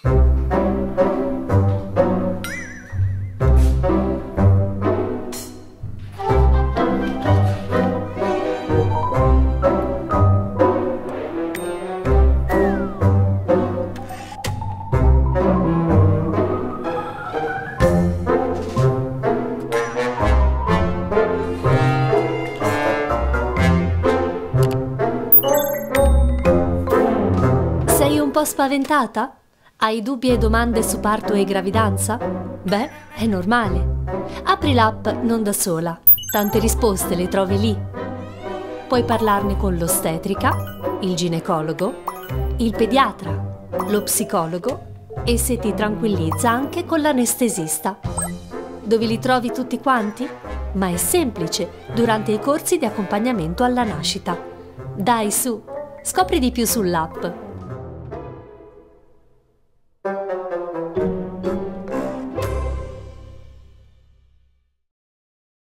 Sei un po' spaventata? Hai dubbi e domande su parto e gravidanza? Beh, è normale. Apri l'app Non da sola. Tante risposte le trovi lì. Puoi parlarne con l'ostetrica, il ginecologo, il pediatra, lo psicologo e, se ti tranquillizza, anche con l'anestesista. Dove li trovi tutti quanti? Ma è semplice, durante i corsi di accompagnamento alla nascita. Dai, su, scopri di più sull'app.